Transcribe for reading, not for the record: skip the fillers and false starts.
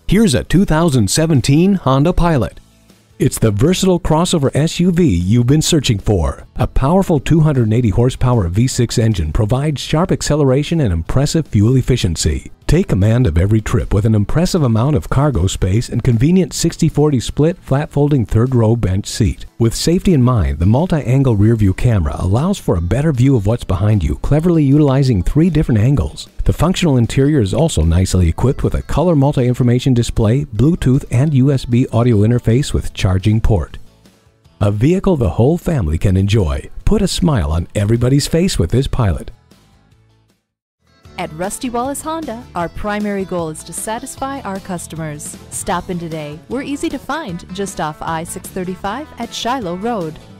Here's a 2017 Honda Pilot. It's the versatile crossover SUV you've been searching for. A powerful 280 horsepower V6 engine provides sharp acceleration and impressive fuel efficiency. Take command of every trip with an impressive amount of cargo space and convenient 60/40 split flat-folding third-row bench seat. With safety in mind, the multi-angle rear-view camera allows for a better view of what's behind you, cleverly utilizing 3 different angles. The functional interior is also nicely equipped with a color multi-information display, Bluetooth and USB audio interface with charging port. A vehicle the whole family can enjoy. Put a smile on everybody's face with this Pilot. At Rusty Wallis Honda, our primary goal is to satisfy our customers. Stop in today. We're easy to find just off I-635 at Shiloh Road.